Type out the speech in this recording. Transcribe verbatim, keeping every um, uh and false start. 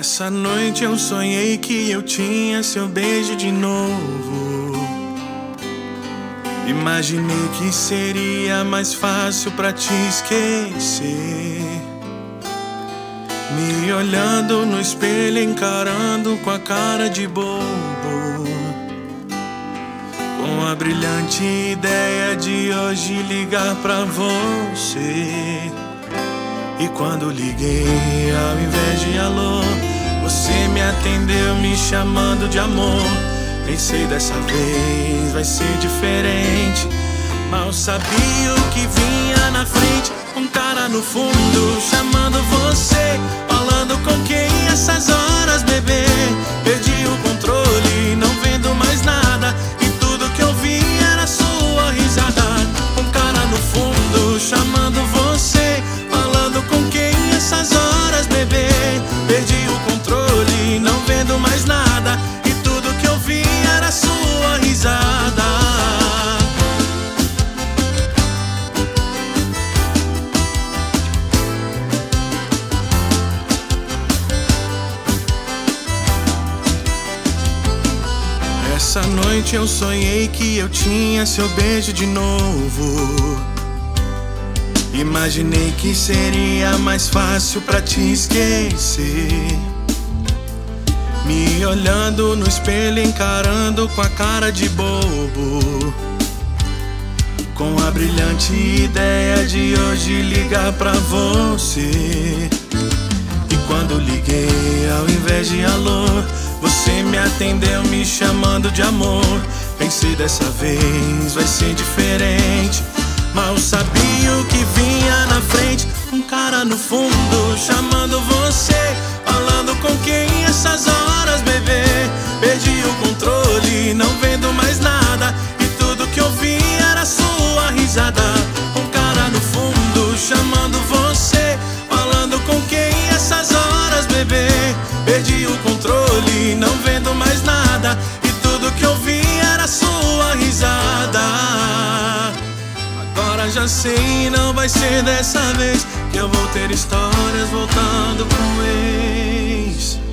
Essa noite eu sonhei que eu tinha seu beijo de novo. Imaginei que seria mais fácil pra te esquecer. Me olhando no espelho, encarando com a cara de bobo, com a brilhante ideia de hoje ligar pra você. E quando liguei, ao invés de alô, você me atendeu me chamando de amor. Pensei, dessa vez vai ser diferente. Mal sabia o que vinha na frente. Um cara no fundo chamando você, falando com quem essas horas, bebê. Perdi o controle, não vendo mais nada, e tudo que eu vi era sua risada. Um cara no fundo chamando você, falando com quem essas horas, bebê. Perdi o controle, não vendo mais nada, e tudo que eu vi era sua risada. Essa noite eu sonhei que eu tinha seu beijo de novo. Imaginei que seria mais fácil pra te esquecer. Me olhando no espelho, encarando com a cara de bobo, com a brilhante ideia de hoje ligar pra você. E quando liguei, ao invés de alô, você me atendeu me chamando de amor. Pensei, dessa vez vai ser diferente. Mal sabia o que vinha na frente. Um cara no fundo chamando você, falando com quem essas horas, bebê. Perdi o controle, não vendo mais nada, e tudo que eu vi era sua risada. Um cara no fundo chamando você, falando com quem essas horas, bebê. Perdi o controle, não vendo mais nada, e tudo que eu vi era sua risada. Agora já sei, não vai ser dessa vez que eu vou ter histórias voltando com o ex.